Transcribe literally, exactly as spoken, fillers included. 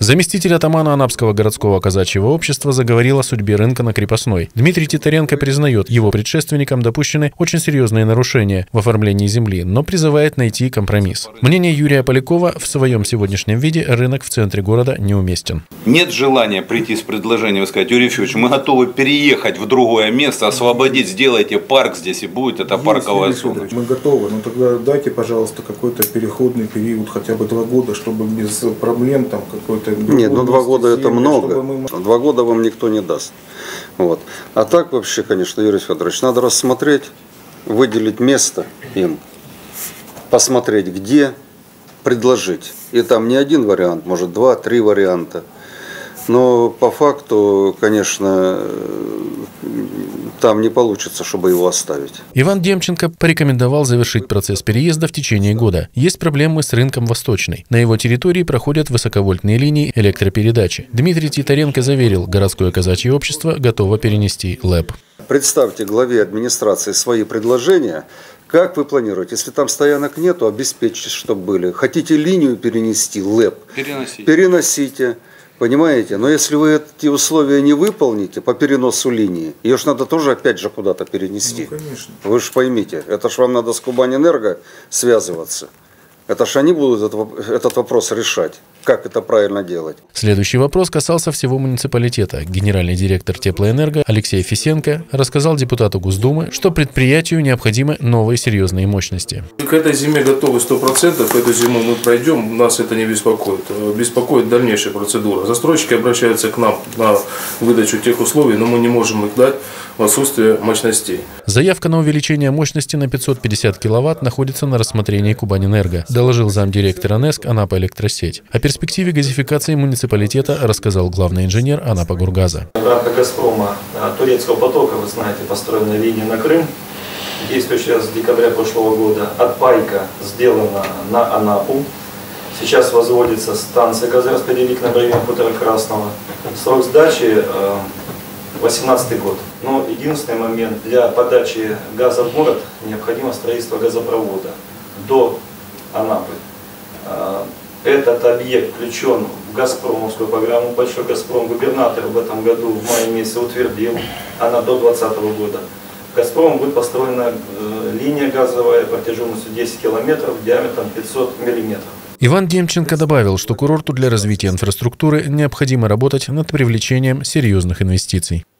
Заместитель атамана Анапского городского казачьего общества заговорил о судьбе рынка на Крепостной. Дмитрий Титаренко признает, его предшественникам допущены очень серьезные нарушения в оформлении земли, но призывает найти компромисс. Мнение Юрия Полякова: в своем сегодняшнем виде рынок в центре города неуместен. Нет желания прийти с предложением и сказать: Юрий Ефимович, мы готовы переехать в другое место, освободить, сделайте парк здесь, и будет это парковая зона. Мы готовы, но тогда дайте, пожалуйста, какой-то переходный период, хотя бы два года, чтобы без проблем там какой-то... Нет, ну два года это много. Мы... Два года вам никто не даст. Вот. А так вообще, конечно, Юрий Федорович, надо рассмотреть, выделить место им, посмотреть, где, предложить. И там не один вариант, может два-три варианта. Но по факту, конечно, там не получится, чтобы его оставить. Иван Демченко порекомендовал завершить процесс переезда в течение года. Есть проблемы с рынком Восточный. На его территории проходят высоковольтные линии электропередачи. Дмитрий Титаренко заверил, городское казачье общество готово перенести ЛЭП. Представьте главе администрации свои предложения. Как вы планируете? Если там стоянок нету, обеспечьте, чтобы были. Хотите линию перенести, ЛЭП? Переносите. Переносите. Понимаете? Но если вы эти условия не выполните по переносу линии, ее же надо тоже опять же куда-то перенести. Ну, конечно. Вы же поймите, это ж вам надо с Кубанэнерго связываться. Это ж они будут этот, этот вопрос решать. Как это правильно делать? Следующий вопрос касался всего муниципалитета. Генеральный директор Теплоэнерго Алексей Фисенко рассказал депутату Госдумы, что предприятию необходимы новые серьезные мощности. К этой зиме готовы сто процентов. Эту зиму мы пройдем, нас это не беспокоит. Беспокоит дальнейшая процедура. Застройщики обращаются к нам на выдачу тех условий, но мы не можем их дать в отсутствие мощностей. Заявка на увеличение мощности на пятьсот пятьдесят киловатт находится на рассмотрении Кубанэнерго, доложил замдиректора НЭСК Анапа-Электросеть. О перспективе газификации муниципалитета рассказал главный инженер Анапа-Горгаза. В рамках «Газпрома» турецкого потока, вы знаете, построена линия на Крым, действующая с декабря прошлого года. Отпайка сделана на Анапу. Сейчас возводится станция газораспределительная в районе хутора Красного. Срок сдачи восемнадцатый год. Но единственный момент: для подачи газа в город необходимо строительство газопровода до Анапы. Этот объект включен в газпромовскую программу «Большой Газпром». Губернатор в этом году в мае месяце утвердил, она до двадцатого года. В «Газпроме» будет построена линия газовая протяженностью десять километров, диаметром пятьсот миллиметров. Иван Демченко добавил, что курорту для развития инфраструктуры необходимо работать над привлечением серьезных инвестиций.